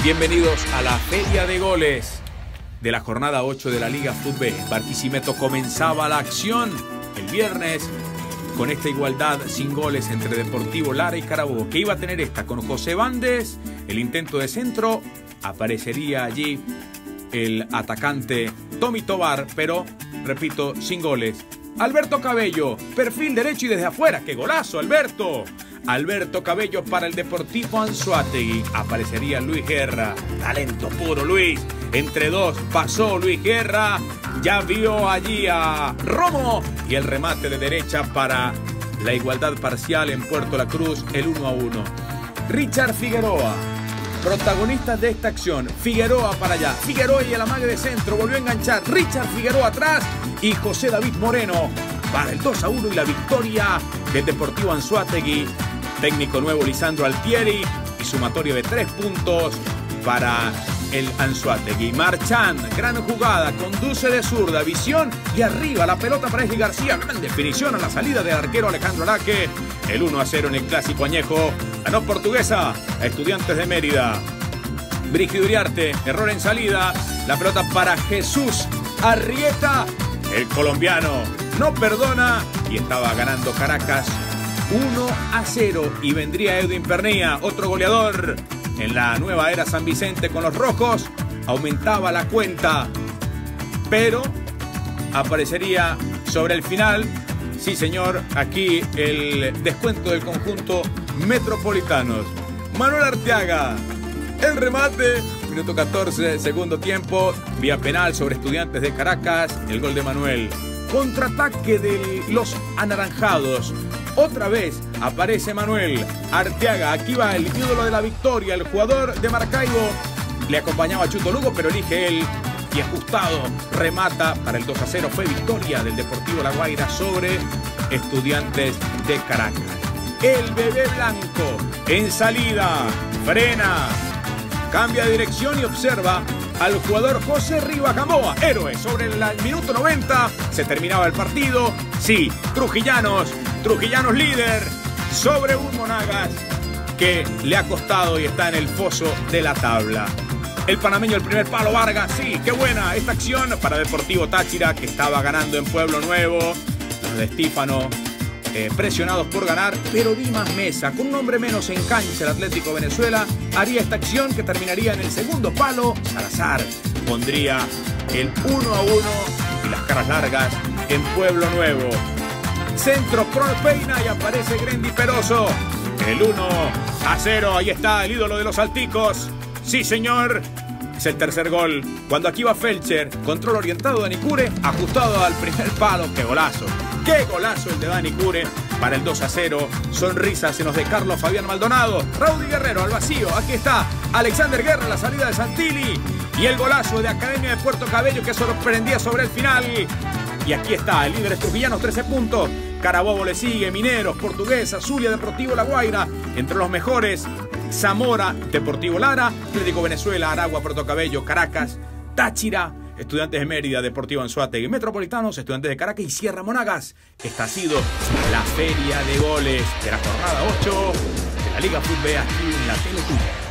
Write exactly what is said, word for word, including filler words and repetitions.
Bienvenidos a la Feria de Goles de la jornada ocho de la Liga Fútbol. En Barquisimeto comenzaba la acción el viernes con esta igualdad sin goles entre Deportivo Lara y Carabobo, que iba a tener esta con José Bandes, el intento de centro, aparecería allí el atacante Tommy Tobar, pero, repito, sin goles. Alberto Cabello, perfil derecho y desde afuera, ¡qué golazo, Alberto! Alberto Cabello para el Deportivo Anzoátegui. Aparecería Luis Guerra, talento puro Luis. Entre dos pasó Luis Guerra, ya vio allí a Romo y el remate de derecha para la igualdad parcial en Puerto La Cruz, el uno a uno. Richard Figueroa, protagonistas de esta acción. Figueroa para allá, Figueroa y el amague de centro, volvió a enganchar. Richard Figueroa atrás y José David Moreno para el dos a uno y la victoria del Deportivo Anzoátegui. Técnico nuevo Lisandro Altieri y sumatorio de tres puntos para el Anzoátegui. Marchán, gran jugada, conduce de zurda, visión y arriba la pelota para Esli García. Gran definición a la salida del arquero Alejandro Araque. El uno a cero en el clásico añejo. Ganó Portuguesa a Estudiantes de Mérida. Brígido Uriarte, error en salida. La pelota para Jesús Arrieta. El colombiano no perdona y estaba ganando Caracas uno a cero. Y vendría Edwin Pernía, otro goleador en la nueva era San Vicente con los rojos. Aumentaba la cuenta, pero aparecería sobre el final, sí señor, aquí el descuento del conjunto Metropolitanos. Manuel Arteaga, el remate, minuto catorce, segundo tiempo, vía penal sobre Estudiantes de Caracas, el gol de Manuel. Contraataque de los anaranjados. Otra vez aparece Manuel Arteaga. Aquí va el ídolo de la victoria, el jugador de Maracaibo. Le acompañaba Chuto Lugo, pero elige él. Y ajustado, remata para el dos a cero. Fue victoria del Deportivo La Guaira sobre Estudiantes de Caracas. El bebé blanco en salida, frena, cambia de dirección y observa al jugador José Rivas Gamboa, héroe. Sobre el minuto noventa se terminaba el partido. Sí, Trujillanos, Trujillanos líder sobre un Monagas que le ha costado y está en el foso de la tabla. El panameño, el primer palo, Vargas, sí, qué buena esta acción para Deportivo Táchira, que estaba ganando en Pueblo Nuevo. Los de Estífano eh, presionados por ganar, pero Dimas Mesa, con un hombre menos en cancha, el Atlético Venezuela, haría esta acción que terminaría en el segundo palo. Salazar pondría el uno a uno y las caras largas en Pueblo Nuevo. Centro por Peina y aparece Grendy Peroso. El uno a cero, ahí está el ídolo de los alticos. Sí, señor. Es el tercer gol. Cuando aquí va Felcher, control orientado de Dani Cure, ajustado al primer palo. ¡Qué golazo! ¡Qué golazo el de Dani Cure para el dos a cero! Sonrisas en los de Carlos Fabián Maldonado. Raudy Guerrero al vacío. Aquí está Alexander Guerra, la salida de Santilli. Y el golazo de Academia de Puerto Cabello, que sorprendía sobre el final. Y aquí está el líder Trujillanos, trece puntos. Carabobo le sigue, Mineros, Portuguesa, Zulia, Deportivo La Guaira. Entre los mejores, Zamora, Deportivo Lara, Atlético Venezuela, Aragua, Puerto Cabello, Caracas, Táchira, Estudiantes de Mérida, Deportivo Anzoátegui, Metropolitanos, Estudiantes de Caracas y Sierra Monagas. Esta ha sido la feria de goles de la jornada ocho de la Liga Fútbol aquí en la Tele Tuya.